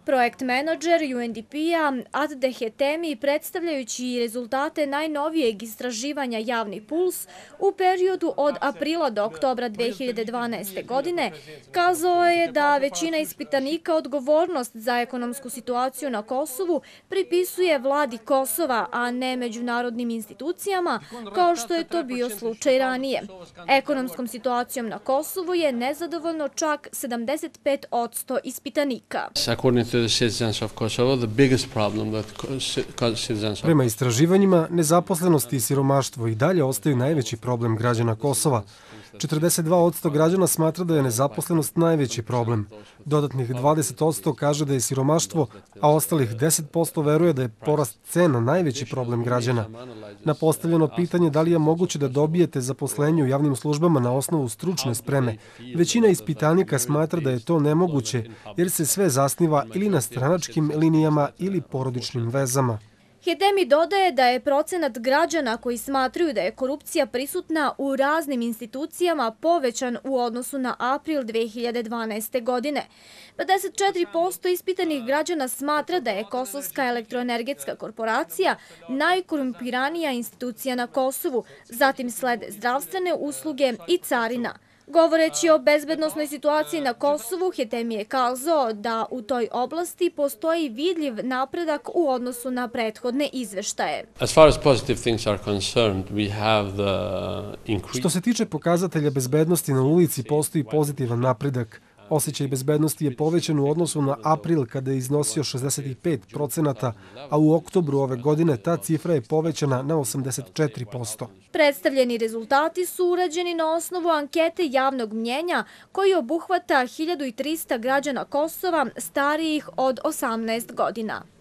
Projekt menadžer UNDP-a Adde Hetemi, predstavljajući rezultate najnovijeg istraživanja Javni puls u periodu od aprila do oktobra 2012. godine, kazao je da većina ispitanika odgovornost za ekonomsku situaciju na Kosovu pripisuje vladi Kosova, a ne međunarodnim institucijama, kao što je to bio slučaj ranije. Ekonomskom situacijom na Kosovu je nezadovoljno čak 75% ispitanika. Prema istraživanjima, nezaposlenost i siromaštvo i dalje ostaju najveći problem građana Kosova. 42% građana smatra da je nezaposlenost najveći problem. Dodatnih 20% kaže da je siromaštvo, a ostalih 10% veruje da je porast cena najveći problem građana. Na postavljeno pitanje da li je moguće da dobijete zaposlenje u javnim službama na osnovu stručne spreme, većina ispitanika smatra da je to nemoguće jer se sve zasniva ili na stranačkim linijama ili porodičnim vezama. Hetemi dodaje da je procenat građana koji smatraju da je korupcija prisutna u raznim institucijama povećan u odnosu na april 2012. godine. 54% ispitanih građana smatra da je Kosovska elektroenergetska korporacija najkorumpiranija institucija na Kosovu, zatim slede zdravstvene usluge i carina. Govoreći o bezbednosnoj situaciji na Kosovu, Hetemi je kazao da u toj oblasti postoji vidljiv napredak u odnosu na prethodne izveštaje. Što se tiče pokazatelja bezbednosti na ulici, postoji pozitivan napredak. Osjećaj bezbednosti je povećan u odnosu na april kada je iznosio 65%, a u oktobru ove godine ta cifra je povećana na 84%. Predstavljeni rezultati su urađeni na osnovu ankete javnog mnjenja koji obuhvata 1300 građana Kosova starijih od 18 godina.